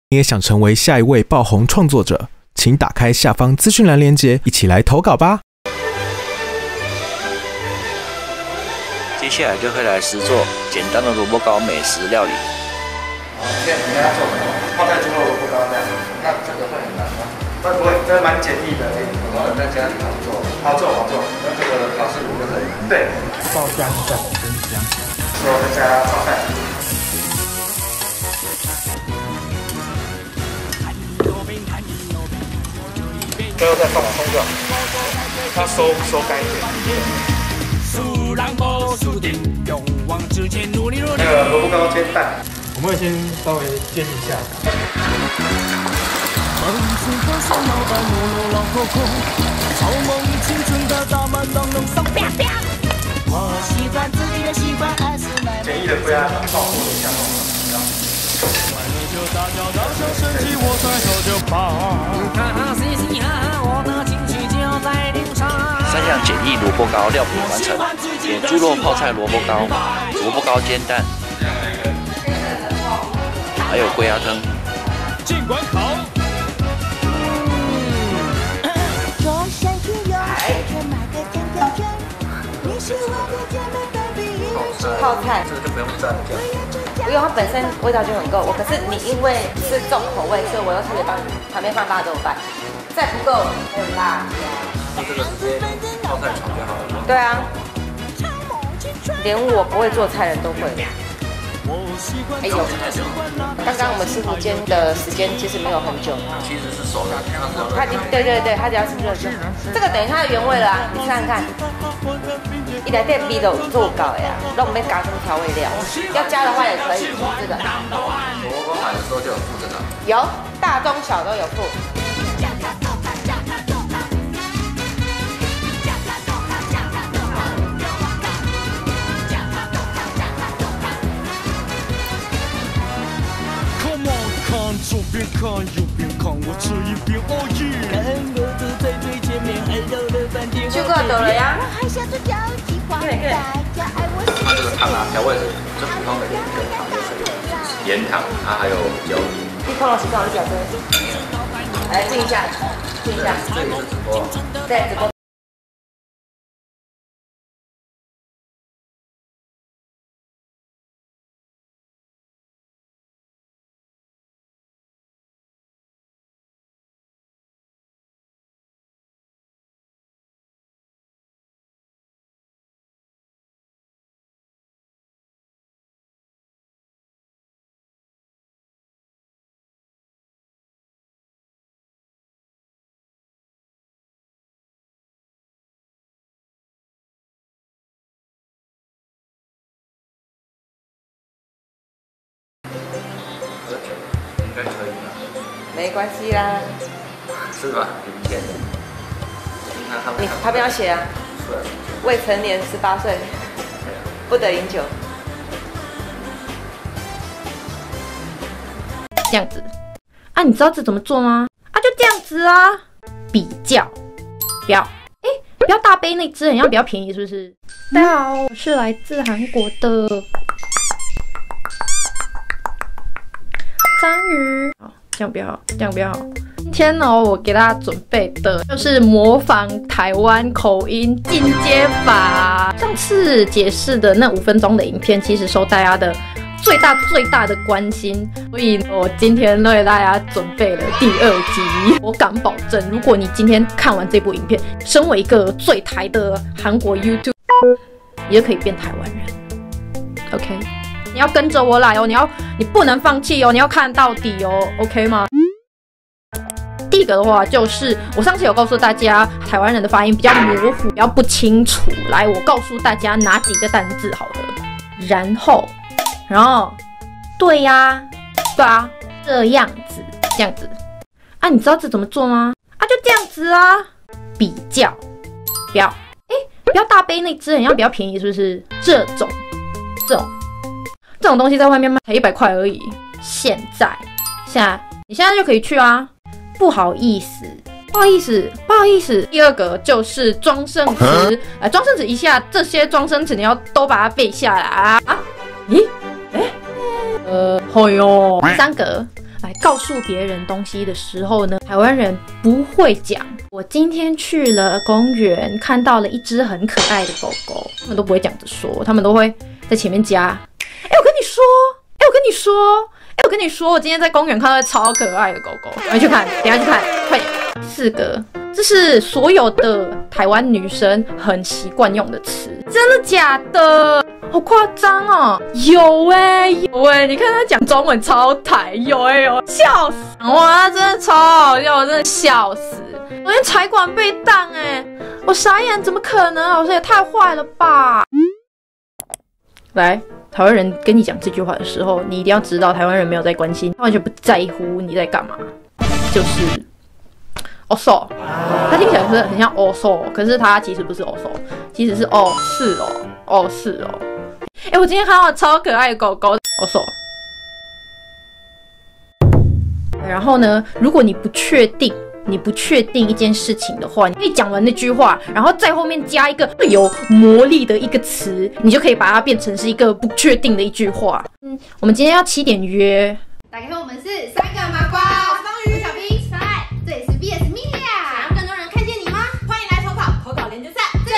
你也想成为下一位爆红创作者，请打开下方资讯栏链接，一起来投稿吧。 接下来就会来实做简单的萝卜糕美食料理。 现在你要做什么？泡菜猪肉萝卜糕这样，那这个会很难吗？不会，这蛮简易的，然后在家里好做，好做。那这个考试炉就可以。对，爆香再跟香，之后再加炒菜。最后再放葱就好，它收干一点。那个萝卜糕煎蛋，我们会先稍微煎一下。简易的龟鸭汤泡过的香浓。 3样简易萝卜糕料品完成，点猪肉泡菜萝卜糕、萝卜糕煎蛋，还有龟鸭汤。尽管烤。 泡菜这个就不用蘸了，这样。 不用，它本身味道就很够。可是你因为是重口味，所以我又特别帮你旁边放辣豆瓣，再不够还有辣。 那这个直接泡菜炒就好了。 对啊，连我不会做菜的人都会。哎呦，刚刚我们师傅煎的时间其实没有很久， 其实是熟的， 它已经对，它只要是热身，这个等于它的原味了啊！你看看，一来店 B 都做搞呀，那我们加什么调味料？要加的话也可以，这个。 萝卜买的时候就有附这个。 有，大中小都有附。 左边看，右边看，我这一边哦耶！看我走在最前面，还绕了半天。 就够多了呀。 对。它这个糖啊，调味是就普通的盐跟糖就可以了，盐糖，它还有酒。 你碰到习惯，我就讲来静一下，静一下。 这里是直播。 对，直播。 应该可以吧？ 没关系啦。 是吧？明天的。 你旁边要写啊。未成年18岁，不得饮酒。 这样子啊，你知道这怎么做吗？啊，就这样子啊。比较，不要，不要大杯那只，很像比较便宜，是不是？大家好，我是来自韩国的章鱼。好，这样比较好，这样比较好。今天呢，我给大家准备的就是模仿台湾口音进阶法。上次解释的那5分钟的影片，其实受大家的最大的关心，所以我今天为大家准备了第2集。我敢保证，如果你今天看完这部影片，身为一个最台的韩国 YouTube， 你就可以变台湾人。OK， 你要跟着我来哦，你不能放弃哦，你要看到底哦 ，OK 吗？第一个的话就是我上次有告诉大家，台湾人的发音比较模糊，比较不清楚。来，我告诉大家哪几个单字好了。然后，对呀，对啊，这样子啊，你知道这怎么做吗？啊，就这样子啊。比较，不要，不要大杯那只，很像比较便宜，是不是？这种东西在外面卖才100块而已。现在你现在就可以去啊。不好意思。第2个就是装生词，装生词一下，这些装生词你要都把它背下来啊。咦，哎呦。第3个来告诉别人东西的时候呢，台湾人不会讲。我今天去了公园，看到了一只很可爱的狗狗，他们都不会讲着说，他们都会在前面加。我跟你说，我跟你说，我今天在公园看到超可爱的狗狗，等下去看，快点。4个，这是所有的台湾女生很习惯用的词，真的假的？好夸张哦！有欸，你看他讲中文超台，有，笑死！哇，真的超好笑，我真的笑死！昨天财管被当我傻眼，怎么可能？老师也太坏了吧！来，台湾人跟你讲这句话的时候，你一定要知道台湾人没有在关心，他完全不在乎你在干嘛，就是so， 他听起来是很像so，可是他其实不是so，其实是是哦。我今天看到了超可爱的狗狗so。然后呢，如果你不确定一件事情的话，你可以讲完那句话，然后在后面加一个最有魔力的一个词，你就可以把它变成是一个不确定的一句话。我们今天要7点约。 打开后，我们是3个麻瓜，我是方宇，小兵，这里是 VS Media， 想要更多人看见你吗？欢迎来投稿连接赛，对。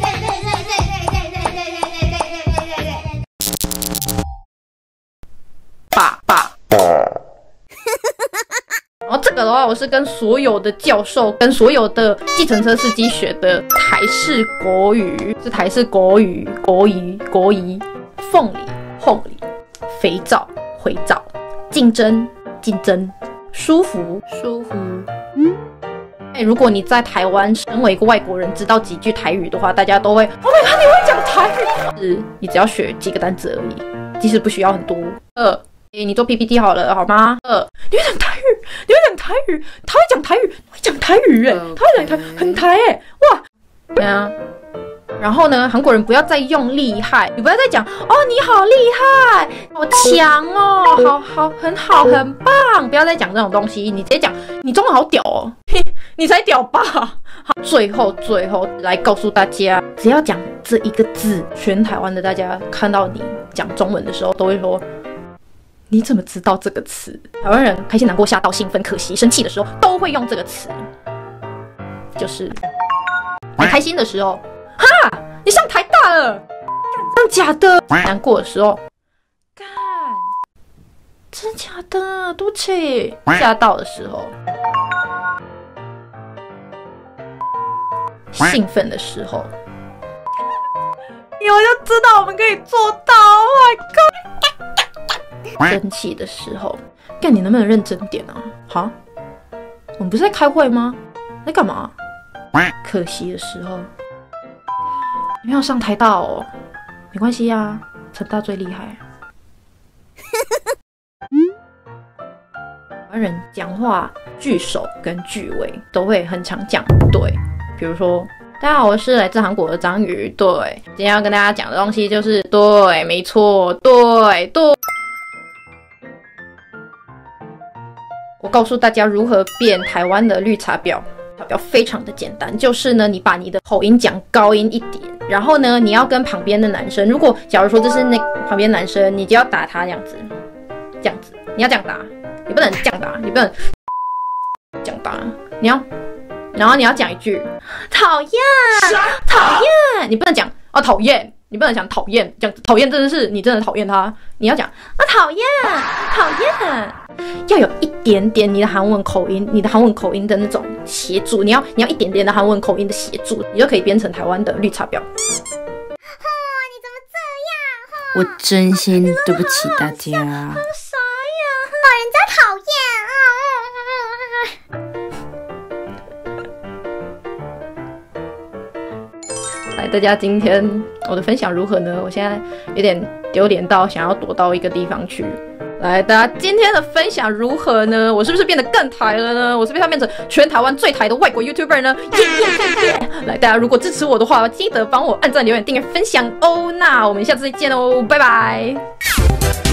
然后这个的话，我是跟所有的教授、跟所有的计程车司机学的台式国语，是台式国语，国语，凤梨，凤梨，肥皂，回皂，竞争，舒服。如果你在台湾身为一个外国人，知道几句台语的话，大家都会 Oh my god， 你会讲台语？你只要学几个单词而已，其实不需要很多。你做 PPT 好了，好吗？你会讲台语，他会讲台语，他会讲台语，很台哇！对啊。然后呢，韩国人不要再用厉害，你不要再讲你好厉害，好强哦，好，很好，很棒，不要再讲这种东西，你直接讲你中文好屌哦，你才屌吧！好，最后来告诉大家，只要讲这一个字，全台湾的大家看到你讲中文的时候，都会说。你怎么知道这个词？台湾人开心、难过、吓到、兴奋、可惜、生气的时候都会用这个词，就是你开心的时候，哈，你上台大了，真假的？难过的时候，干，真假的？对不起。吓到的时候，兴奋的时候，我就知道我们可以做到。Oh my god！生气的时候，干，你能不能认真点啊？哈，我们不是在开会吗？在干嘛？可惜的时候，你没有上台大哦，没关系啊，成大最厉害。台湾人讲话句首跟句尾都会很常讲对，比如说。大家好，我是来自韩国的章鱼。对，今天要跟大家讲的东西就是对，没错，对。我告诉大家如何变台湾的绿茶婊。茶婊非常的简单，就是呢，你把你的口音讲高音一点，然后呢，你要跟旁边的男生，如果假如说这是那旁边男生，你就要打他这样子，你要这样打，你不能这样打，你不能这样打，然后你要讲一句讨厌，你不能讲讨厌，你不能讲讨厌，讲讨厌真的是你真的讨厌他，你要讲讨厌，要有一点点你的韩文口音，的那种协助，你要一点点的韩文口音的协助，你就可以变成台湾的绿茶婊。 你怎么这样？ 我真心对不起大家。 啥呀？人家讨厌来，大家今天我的分享如何呢？我现在有点丢脸到想要躲到一个地方去。来，大家今天的分享如何呢？我是不是变得更台了呢？我是不是要变成全台湾最台的外国 YouTuber 呢？来，大家如果支持我的话，记得帮我按赞、留言、订阅、分享哦。那我们下次再见哦，拜拜。